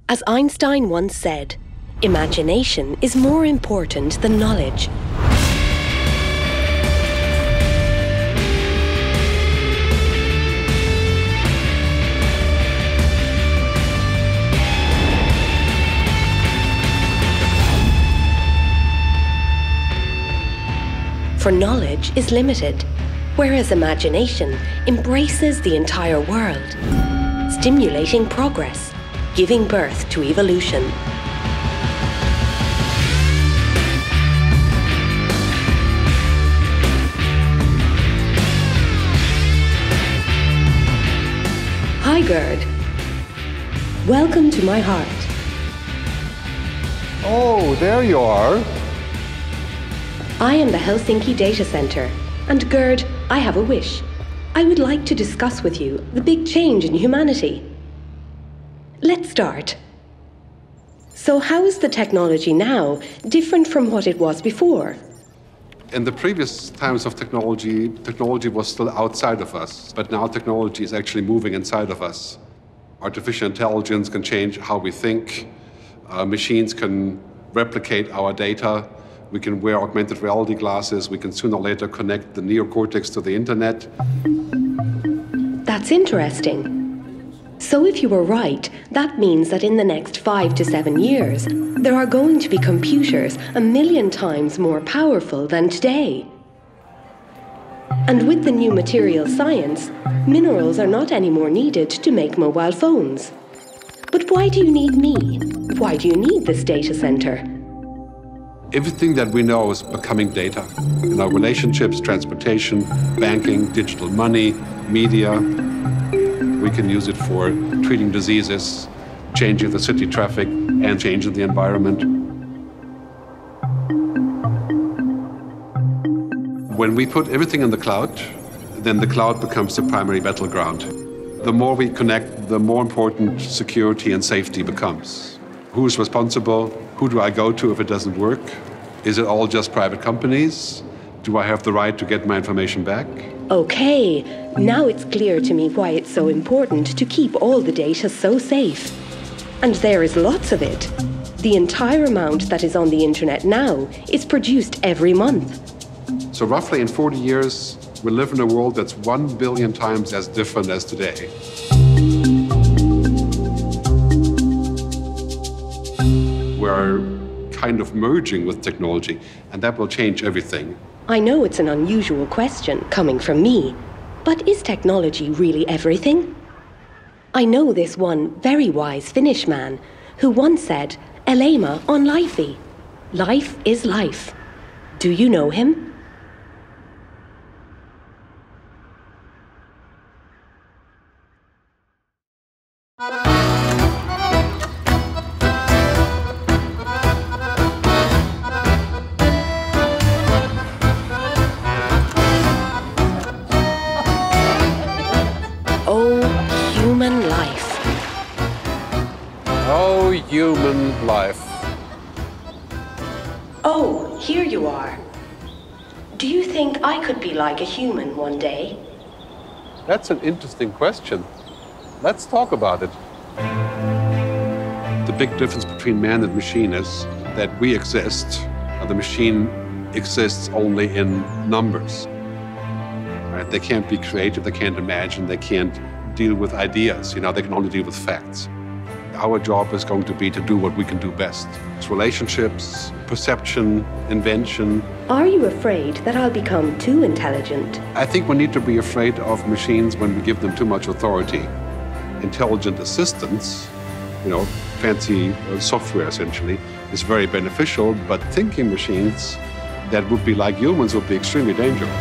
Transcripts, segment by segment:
As Einstein once said, imagination is more important than knowledge. For knowledge is limited, whereas imagination embraces the entire world, stimulating progress, giving birth to evolution. Hi, Gerd. Welcome to my heart. Oh, there you are. I am the Helsinki data center, and Gerd, I have a wish. I would like to discuss with you the big change in humanity. Let's start. So how is the technology now different from what it was before? In the previous times of technology was still outside of us, but now technology is actually moving inside of us. Artificial intelligence can change how we think. Machines can replicate our data. We can wear augmented reality glasses. We can sooner or later connect the neocortex to the internet. That's interesting. So if you were right, that means that in the next 5 to 7 years, there are going to be computers 1 million times more powerful than today. And with the new material science, minerals are not anymore needed to make mobile phones. But why do you need me? Why do you need this data center? Everything that we know is becoming data. In our relationships, transportation, banking, digital money, media. We can use it for treating diseases, changing the city traffic, and changing the environment. When we put everything in the cloud, then the cloud becomes the primary battleground. The more we connect, the more important security and safety becomes. Who is responsible? Who do I go to if it doesn't work? Is it all just private companies? Do I have the right to get my information back? Okay, now it's clear to me why it's so important to keep all the data so safe. And there is lots of it. The entire amount that is on the internet now is produced every month. So roughly in 40 years, we live in a world that's 1 billion times as different as today. We're kind of merging with technology, and that will change everything. I know it's an unusual question coming from me, but is technology really everything? I know this one very wise Finnish man who once said, "Elämä on life. Life is life." Do you know him? Human life. Oh, here you are. Do you think I could be like a human one day? That's an interesting question. Let's talk about it. The big difference between man and machine is that we exist, and the machine exists only in numbers. Right? They can't be creative, they can't imagine, they can't deal with ideas. They can only deal with facts. Our job is going to be to do what we can do best. It's relationships, perception, invention. Are you afraid that I'll become too intelligent? I think we need to be afraid of machines when we give them too much authority. Intelligent assistance, fancy software essentially, is very beneficial, but thinking machines that would be like humans would be extremely dangerous.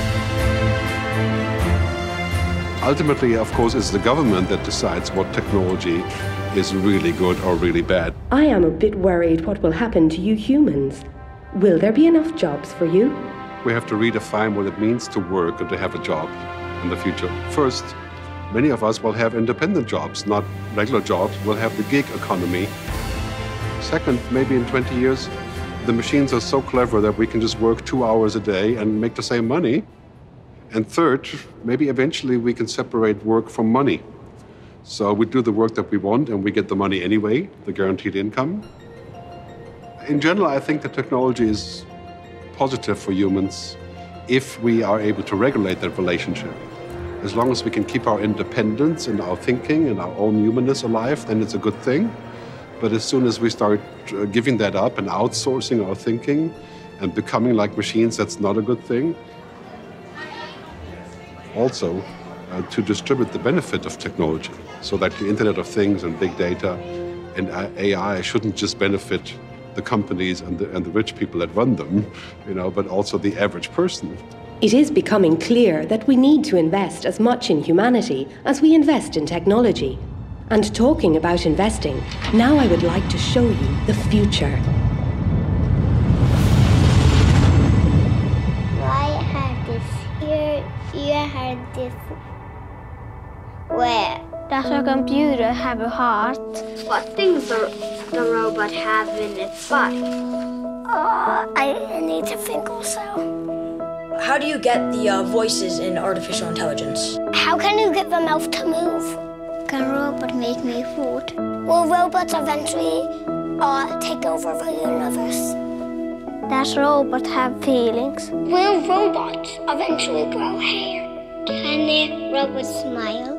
Ultimately, of course, it's the government that decides what technology is really good or really bad. I am a bit worried what will happen to you humans. Will there be enough jobs for you? We have to redefine what it means to work and to have a job in the future. First, many of us will have independent jobs, not regular jobs. We'll have the gig economy. Second, maybe in 20 years, the machines are so clever that we can just work 2 hours a day and make the same money. And third, maybe eventually we can separate work from money. So we do the work that we want and we get the money anyway, the guaranteed income. In general, I think the technology is positive for humans if we are able to regulate that relationship. As long as we can keep our independence and our thinking and our own humanness alive, then it's a good thing. But as soon as we start giving that up and outsourcing our thinking and becoming like machines, that's not a good thing. Also, to distribute the benefit of technology, so that the Internet of Things and big data and AI shouldn't just benefit the companies and the rich people that run them, but also the average person. It is becoming clear that we need to invest as much in humanity as we invest in technology. And talking about investing, now I would like to show you the future. I had this here, you had this. Where? Does a computer have a heart? What things does the robot have in its body? I need to think also. How do you get the voices in artificial intelligence? How can you get the mouth to move? Can a robot make me food? Will robots eventually take over the universe? Does robot have feelings? Will robots eventually grow hair? Can the robot smile?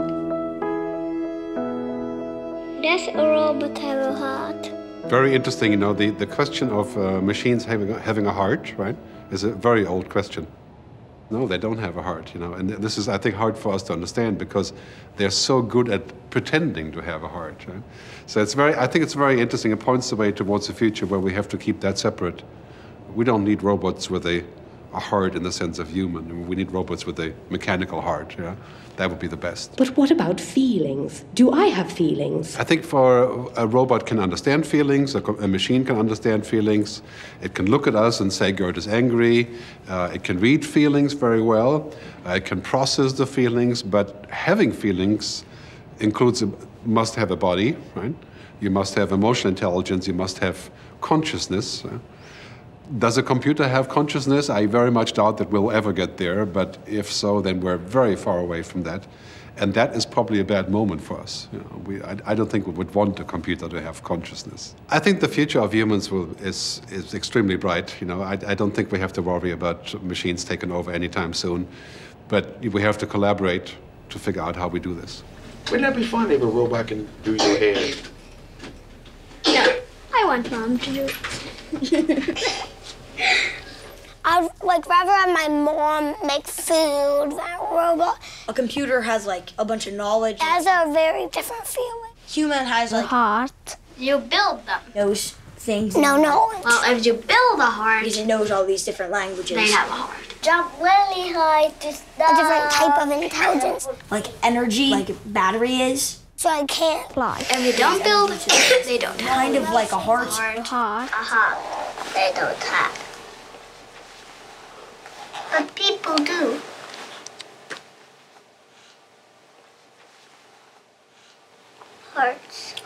Does a robot have a heart? Very interesting, the question of machines having a heart, right, is a very old question. No, they don't have a heart, and this is, I think, hard for us to understand because they're so good at pretending to have a heart. Right? So I think it's very interesting. It points the way towards the future where we have to keep that separate. We don't need robots with a heart in the sense of human. I mean, we need robots with a mechanical heart. Yeah? That would be the best. But what about feelings? Do I have feelings? I think for a robot can understand feelings, a machine can understand feelings. It can look at us and say Gerd is angry. It can read feelings very well. It can process the feelings, but having feelings must have a body, right? You must have emotional intelligence, you must have consciousness. Does a computer have consciousness? I very much doubt that we'll ever get there, but if so, then we're very far away from that. And that is probably a bad moment for us. I don't think we would want a computer to have consciousness. I think the future of humans is extremely bright. I don't think we have to worry about machines taking over anytime soon, but we have to collaborate to figure out how we do this. Wouldn't that be fun if a robot can do your hair? No, I want Mom to do it. I'd rather have my mom make food than a robot. A computer has a bunch of knowledge. It has a very different feeling. Human has a heart. You build them. Knows things. No. Well, if you build a heart, because it knows all these different languages. They have a heart. Jump really high to stop. A different type of intelligence. Like energy, like a battery is. So I can't fly. If you don't build, they don't have. Kind of like a heart. They don't have. But people do. Hearts.